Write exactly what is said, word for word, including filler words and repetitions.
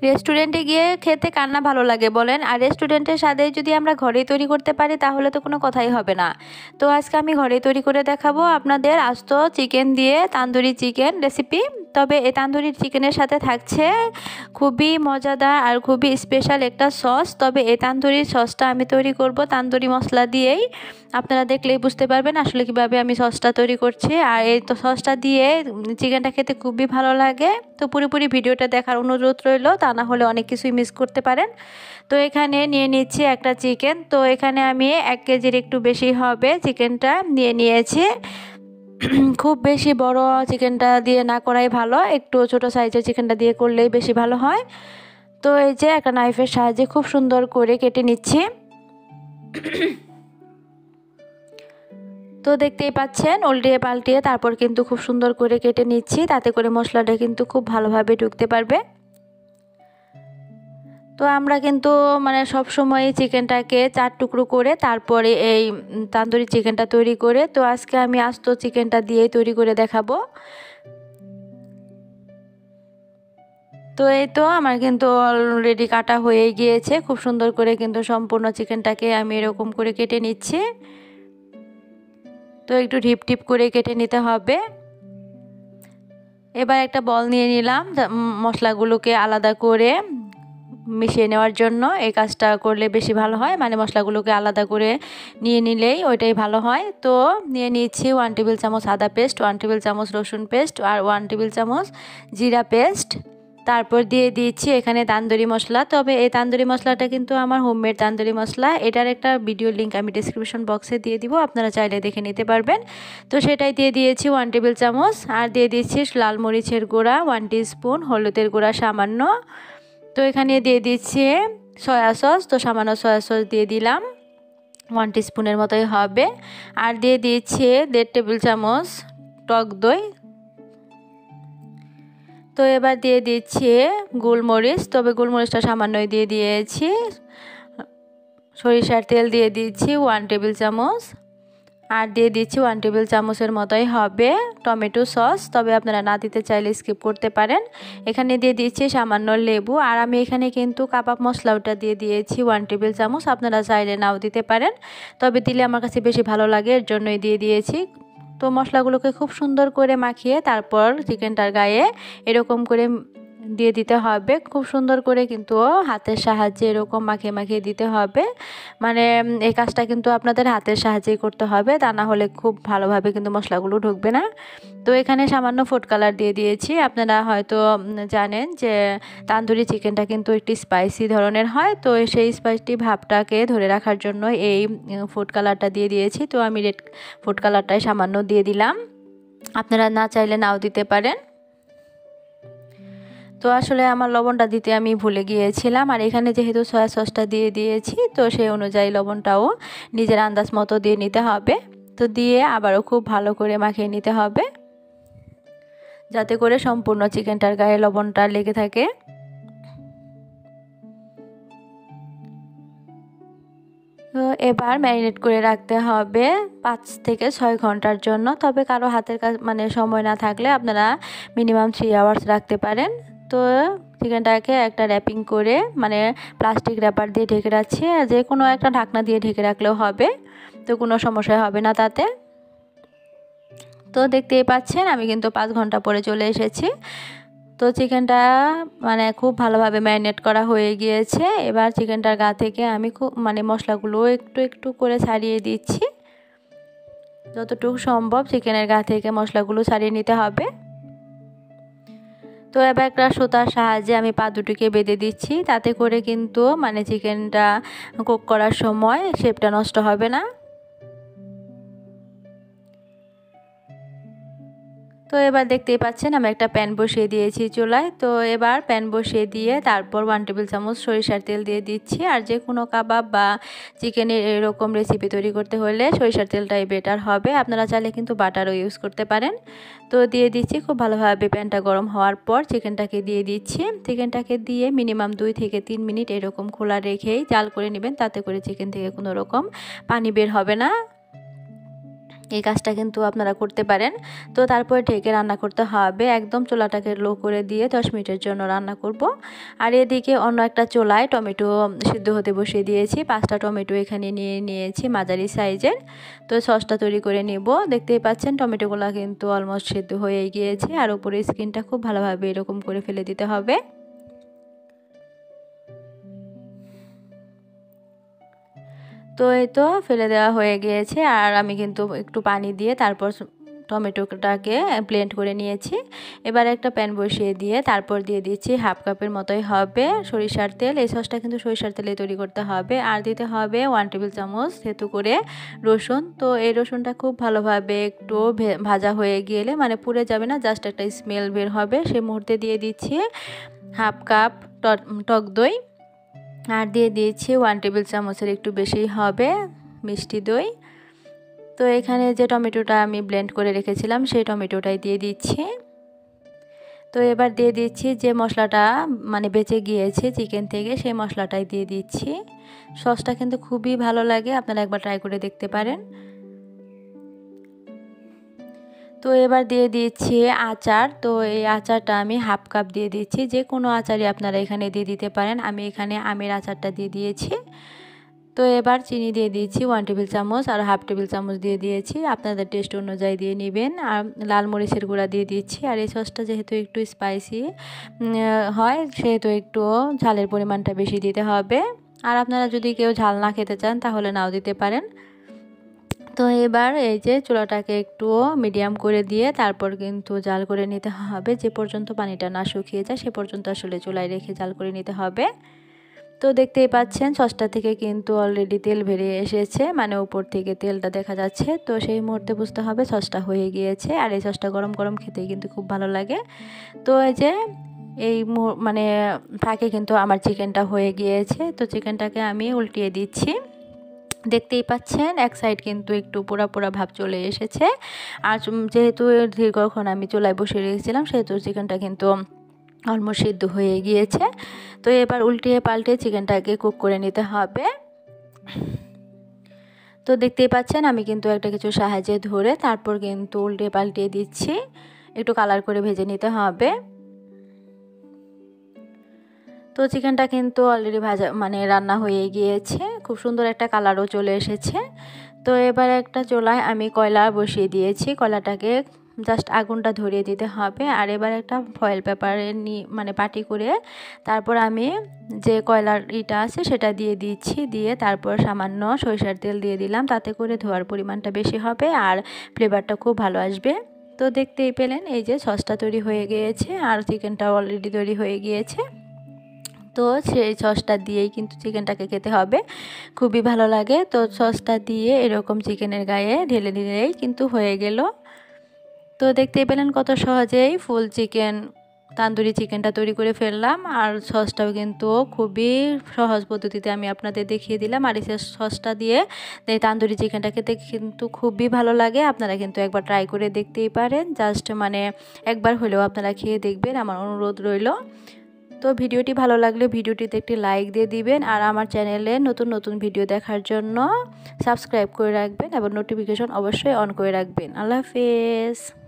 রেস্টুরেন্টে গিয়ে খেতে কার না ভালো লাগে বলেন, আর রেস্টুরেন্টের স্বাদে যদি আমরা ঘরেই তৈরি করতে পারি তাহলে তো কোনো কথাই হবে না। তো আজকে আমি ঘরেই তৈরি করে দেখাবো আপনাদের আস্ত চিকেন দিয়ে তান্দুরি চিকেন রেসিপি। তবে এই তান্দুরি চিকেনের সাথে থাকছে খুবই মজাদার আর খুবই স্পেশাল একটা সস। তবে এই তান্দুরি সসটা আমি তৈরি করব তান্দুরি মশলা দিয়েই। আপনারা দেখলেই বুঝতে পারবেন আসলে কিভাবে আমি সসটা তৈরি করছি। আর এই তো সসটা দিয়ে চিকেনটা খেতে খুবই ভালো লাগে। তো পুরোপুরি ভিডিওটা দেখার অনুরোধ রইল, তা না হলে অনেক কিছুই মিস করতে পারেন। তো এখানে নিয়ে নিচ্ছি একটা চিকেন। তো এখানে আমি এক কেজির একটু বেশি হবে চিকেনটা নিয়ে নিয়েছি। খুব বেশি বড় চিকেনটা দিয়ে না করাই ভালো, একটু ছোট সাইজের চিকেনটা দিয়ে করলেই বেশি ভালো হয়। তো এই যে একটা নাইফের সাহায্যে খুব সুন্দর করে কেটে নিচ্ছি। তো দেখতেই পাচ্ছেন উল্টিয়ে পাল্টিয়ে তারপর কিন্তু খুব সুন্দর করে কেটে নিচ্ছি, তাতে করে মশলাটা কিন্তু খুব ভালোভাবে ঢুকতে পারবে। তো আমরা কিন্তু মানে সব সময় চিকেনটাকে চার টুকরো করে তারপরে এই তান্দুরি চিকেনটা তৈরি করে, তো আজকে আমি আস্ত চিকেনটা দিয়েই তৈরি করে দেখাবো। তো এই তো আমার কিন্তু অলরেডি কাটা হয়ে গিয়েছে, খুব সুন্দর করে কিন্তু সম্পূর্ণ চিকেনটাকে আমি এরকম করে কেটে নিচ্ছি। তো একটু ঢিপ ঢিপ করে কেটে নিতে হবে। এবার একটা বল নিয়ে নিলাম মশলাগুলোকে আলাদা করে মিশিয়ে নেওয়ার জন্য। এই কাজটা করলে বেশি ভালো হয়, মানে মশলাগুলোকে আলাদা করে নিয়ে নিলেই ওইটাই ভালো হয়। তো নিয়ে নিচ্ছি ওয়ান টেবিল চামচ আদা পেস্ট, ওয়ান টেবিল চামচ রসুন পেস্ট আর ওয়ান টেবিল চামচ জিরা পেস্ট। তারপর দিয়ে দিচ্ছি এখানে তান্দুরি মশলা। তবে এই তান্দুরি মশলাটা কিন্তু আমার হোমমেড তান্দুরি মশলা, এটার একটা ভিডিও লিঙ্ক আমি ডিসক্রিপশন বক্সে দিয়ে দিব, আপনারা চাইলে দেখে নিতে পারবেন। তো সেটাই দিয়ে দিয়েছি ওয়ান টেবিল চামচ। আর দিয়ে দিচ্ছি লাল মরিচের গুঁড়া ওয়ান টিস্পুন, হলুদের গুঁড়া সামান্য। তো এখানে দিয়ে দিচ্ছি সয়া সস, তো সামান্য সয়া সস দিয়ে দিলাম, ওয়ান টিস্পুনের মতোই হবে। আর দিয়ে দিচ্ছি দেড় টেবিল চামচ টক দই। তো এবার দিয়ে দিচ্ছি গোলমরিচ, তবে গোলমরিচটা সামান্যই দিয়ে দিয়েছি। সরিষার তেল দিয়ে দিচ্ছি ওয়ান টেবিল চামচ। আর দিয়ে দিচ্ছি ওয়ান টেবিল চামচের মতোই হবে টমেটো সস, তবে আপনারা না দিতে চাইলে স্কিপ করতে পারেন। এখানে দিয়ে দিচ্ছি সামান্য লেবু। আর আমি এখানে কিন্তু কাবাব মশলাটা দিয়ে দিয়েছি ওয়ান টেবিল চামচ, আপনারা চাইলে নাও দিতে পারেন, তবে দিলে আমার কাছে বেশি ভালো লাগে এর জন্যই দিয়ে দিয়েছি। তো মশলাগুলোকে খুব সুন্দর করে মাখিয়ে তারপর চিকেনটার গায়ে এরকম করে দিয়ে দিতে হবে। খুব সুন্দর করে কিন্তু হাতের সাহায্যে এরকম মাখিয়ে মাখিয়ে দিতে হবে, মানে এই কাজটা কিন্তু আপনাদের হাতের সাহায্যেই করতে হবে, তা না হলে খুব ভালোভাবে কিন্তু মশলাগুলো ঢুকবে না। তো এখানে সামান্য ফুড কালার দিয়ে দিয়েছি। আপনারা হয়তো জানেন যে তান্দুরি চিকেনটা কিন্তু একটি স্পাইসি ধরনের হয়, তো সেই স্পাইসি ভাবটাকে ধরে রাখার জন্য এই ফুড কালারটা দিয়ে দিয়েছি। তো আমি রেড ফুড কালারটাই সামান্য দিয়ে দিলাম, আপনারা না চাইলে নাও দিতে পারেন। তো আসলে আমার লবণটা দিতে আমি ভুলে গিয়েছিলাম, আর এখানে যেহেতু সয়া সসটা দিয়ে দিয়েছি তো সেই অনুযায়ী লবণটাও নিজের আন্দাজ মতো দিয়ে নিতে হবে। তো দিয়ে আবারও খুব ভালো করে মাখিয়ে নিতে হবে, যাতে করে সম্পূর্ণ চিকেনটার গায়ে লবণটা লেগে থাকে। তো এবার ম্যারিনেট করে রাখতে হবে পাঁচ থেকে ছয় ঘন্টার জন্য। তবে কারো হাতের কাজ মানে সময় না থাকলে আপনারা মিনিমাম থ্রি আওয়ার্স রাখতে পারেন। তো চিকেনটাকে একটা র্যাপিং করে মানে প্লাস্টিক র্যাপার দিয়ে ঢেকে রাখছি, যে কোনো একটা ঢাকনা দিয়ে ঢেকে রাখলেও হবে, তো কোনো সমস্যা হবে না তাতে। তো দেখতেই পাচ্ছেন আমি কিন্তু পাঁচ ঘন্টা পরে চলে এসেছি। তো চিকেনটা মানে খুব ভালোভাবে ম্যারিনেট করা হয়ে গিয়েছে। এবার চিকেনটার গা থেকে আমি খুব মানে মশলাগুলো একটু একটু করে ছাড়িয়ে দিচ্ছি, যতটুকু সম্ভব চিকেনের গা থেকে মশলাগুলো ছাড়িয়ে নিতে হবে। তো এবার একটা সুতার সাহায্যে আমি পা দুটিকে বেঁধে দিচ্ছি, তাতে করে কিন্তু মানে চিকেনটা কুক করার সময় শেপটা নষ্ট হবে না। তো এবার দেখতেই পাচ্ছেন আমি একটা প্যান বসিয়ে দিয়েছি চুলায়। তো এবার প্যান বসিয়ে দিয়ে তারপর ওয়ান টেবিল চামচ সরিষার তেল দিয়ে দিচ্ছি। আর যে কোনো কাবাব বা চিকেনের এরকম রেসিপি তৈরি করতে হলে সরিষার তেলটাই বেটার হবে, আপনারা চাইলে কিন্তু বাটারও ইউজ করতে পারেন। তো দিয়ে দিচ্ছি, খুব ভালোভাবে প্যানটা গরম হওয়ার পর চিকেনটাকে দিয়ে দিচ্ছি। চিকেনটাকে দিয়ে মিনিমাম দুই থেকে তিন মিনিট এরকম খোলা রেখেই জাল করে নেবেন, তাতে করে চিকেন থেকে কোনো রকম পানি বের হবে না। এই কাজটা কিন্তু আপনারা করতে পারেন। তো তারপরে ঢেকে রান্না করতে হবে, একদম চুলাটাকে লো করে দিয়ে দশ মিনিটের জন্য রান্না করব। আর এদিকে অন্য একটা চুলায় টমেটো সিদ্ধ হতে বসিয়ে দিয়েছি। পাঁচটা টমেটো এখানে নিয়ে নিয়েছি মাঝারি সাইজের। তো সসটা তৈরি করে নেব। দেখতেই পাচ্ছেন টমেটোগুলো কিন্তু অলমোস্ট সিদ্ধ হয়ে গিয়েছে, আর উপরে স্কিনটা খুব ভালোভাবে এরকম করে ফেলে দিতে হবে। তো এই তো ফেলে দেওয়া হয়ে গিয়েছে, আর আমি কিন্তু একটু পানি দিয়ে তারপর টমেটোটাকে ব্লেন্ড করে নিয়েছি। এবার একটা প্যান বসিয়ে দিয়ে তারপর দিয়ে দিচ্ছি হাফ কাপের মতোই হবে সরিষার তেল। এই সসটা কিন্তু সরিষার তেলে তৈরি করতে হবে। আর দিতে হবে ওয়ান টেবিল চামচ থেতু করে রসুন। তো এই রসুনটা খুব ভালোভাবে একটু ভাজা হয়ে গেলে, মানে পুড়ে যাবে না, জাস্ট একটা স্মেল বের হবে, সেই মুহূর্তে দিয়ে দিচ্ছি হাফ কাপ টক দই। আর দিয়ে দিয়েছি ওয়ান টেবিল চামচের একটু বেশি হবে মিষ্টি দই। তো এখানে যে টমেটোটা আমি ব্লেন্ড করে রেখেছিলাম সেই টমেটোটাই দিয়ে দিচ্ছি। তো এবার দিয়ে দিচ্ছি যে মশলাটা মানে বেঁচে গিয়েছে চিকেন থেকে, সেই মশলাটাই দিয়ে দিচ্ছি। সসটা কিন্তু খুবই ভালো লাগে, আপনারা একবার ট্রাই করে দেখতে পারেন। তো এবার দিয়ে দিচ্ছি আচার। তো এই আচারটা আমি হাফ কাপ দিয়ে দিচ্ছি, যে কোনো আচারই আপনারা এখানে দিয়ে দিতে পারেন। আমি এখানে আমের আচারটা দিয়ে দিয়েছি। তো এবার চিনি দিয়ে দিয়েছি ওয়ান টেবিল চামচ, আর হাফ টেবিল চামচ দিয়ে দিয়েছি, আপনাদের টেস্ট অনুযায়ী দিয়ে নেবেন। আর লাল মরিচের গুঁড়া দিয়ে দিচ্ছি। আর এই সসটা যেহেতু একটু স্পাইসি হয়, সেহেতু একটু ঝালের পরিমাণটা বেশি দিতে হবে। আর আপনারা যদি কেউ ঝাল না খেতে চান তাহলে নাও দিতে পারেন। তো এবার এই যে চুলাটাকে একটু মিডিয়াম করে দিয়ে তারপর কিন্তু জাল করে নিতে হবে, যে পর্যন্ত পানিটা না শুকিয়ে যায় সে পর্যন্ত আসলে চুলায় রেখে জাল করে নিতে হবে। তো দেখতেই পাচ্ছেন সসটা থেকে কিন্তু অলরেডি তেল বেরিয়ে এসেছে, মানে উপর থেকে তেলটা দেখা যাচ্ছে। তো সেই মুহূর্তে বুঝতে হবে সসটা হয়ে গিয়েছে। আর এই সসটা গরম গরম খেতেই কিন্তু খুব ভালো লাগে। তো এই যে এই মানে ফাঁকে কিন্তু আমার চিকেনটা হয়ে গিয়েছে। তো চিকেনটাকে আমি উল্টিয়ে দিচ্ছি। দেখতেই পাচ্ছেন এক সাইড কিন্তু একটু পোড়া পোড়া ভাব চলে এসেছে। আর যেহেতু দীর্ঘক্ষণ আমি চুলায় বসিয়ে রেখেছিলাম, সেহেতু চিকেনটা কিন্তু অলমোস্ট সিদ্ধ হয়ে গিয়েছে। তো এবার উল্টিয়ে পাল্টে চিকেনটাকে কুক করে নিতে হবে। তো দেখতেই পাচ্ছেন আমি কিন্তু একটা কিছু সাহায্যে ধরে তারপর কিন্তু উল্টে পাল্টিয়ে দিচ্ছি, একটু কালার করে ভেজে নিতে হবে। তো চিকেনটা কিন্তু অলরেডি ভাজা মানে রান্না হয়ে গিয়েছে, খুব সুন্দর একটা কালারও চলে এসেছে। তো এবার একটা চুলায় আমি কয়লা বসিয়ে দিয়েছি, কয়লাটাকে জাস্ট আগুনটা ধরিয়ে দিতে হবে। আর এবার একটা ফয়েল পেপারে নি মানে পাটি করে তারপর আমি যে কয়লার ইটা আছে সেটা দিয়ে দিচ্ছি, দিয়ে তারপর সামান্য সরিষার তেল দিয়ে দিলাম, তাতে করে ধোয়ার পরিমাণটা বেশি হবে আর ফ্লেভারটা খুব ভালো আসবে। তো দেখতেই পেলেন এই যে সসটা তৈরি হয়ে গিয়েছে, আর চিকেনটাও অলরেডি তৈরি হয়ে গিয়েছে। তো সেই সসটা দিয়েই কিন্তু চিকেনটাকে খেতে হবে, খুবই ভালো লাগে। তো সসটা দিয়ে এরকম চিকেনের গায়ে ঢেলে দিলেই কিন্তু হয়ে গেল। তো দেখতেই পেলেন কত সহজেই ফুল চিকেন তান্দুরি চিকেনটা তৈরি করে ফেললাম। আর সসটাও কিন্তু খুবই সহজ পদ্ধতিতে আমি আপনাদের দেখিয়ে দিলাম। আর এই সসটা দিয়ে এই তান্দুরি চিকেনটা খেতে কিন্তু খুবই ভালো লাগে, আপনারা কিন্তু একবার ট্রাই করে দেখতেই পারেন। জাস্ট মানে একবার হলেও আপনারা খেয়ে দেখবেন, আমার অনুরোধ রইল। তো ভিডিওটি ভালো লাগলে ভিডিওটিতে একটি লাইক দিয়ে দিবেন, আর আমার চ্যানেলে নতুন নতুন ভিডিও দেখার জন্য সাবস্ক্রাইব করে রাখবেন এবং নোটিফিকেশন অবশ্যই অন করে রাখবেন। আল্লাহ হাফেজ।